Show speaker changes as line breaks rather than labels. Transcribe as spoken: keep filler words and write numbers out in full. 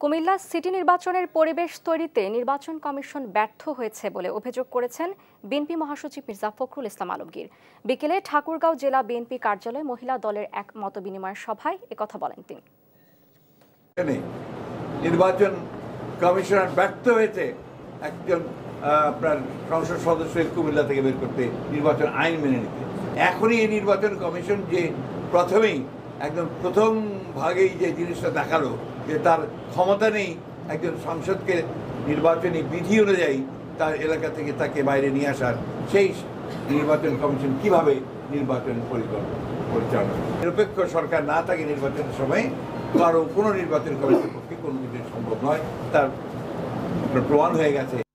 Comilla city নির্বাচনের পরিবেশ তৈরিতে নির্বাচন কমিশন ব্যর্থ হয়েছে বলে অভিযোগ করেছেন বিএনপি মহাসচিব মির্জা ফখরুল ইসলাম আলমগীর। বিকেলে ঠাকুরগাঁও জেলা বিএনপি কার্যালয়ে মহিলা দলের এক মতবিনিময় সভায় একথা বলেন তিনি।
নির্বাচন কমিশনার ব্যর্থ হয়েছে একজন আপনার সংসদ সদস্য কুমিল্লা থেকে বের করতে, নির্বাচন আইন মেনে নিতে। এখনই এই নির্বাচন কমিশন যে প্রথমেই একদম প্রথম ভাগেই যে জিনিসটা দেখালো যে তার ক্ষমতা নেই একজন সংসদকে নির্বাচনী বিধি অনুযায়ী তার এলাকা থেকে তাকে বাইরে নিয়ে আসার, সেই নির্বাচন কমিশন কিভাবে নির্বাচন পরিকল্পনা পরিচালনা নিরপেক্ষ সরকার না থাকে নির্বাচনের সময় কারো কোনো নির্বাচন কমিশনের পক্ষে কোনো কিছু সম্ভব নয়, তার প্রমাণ হয়ে গেছে।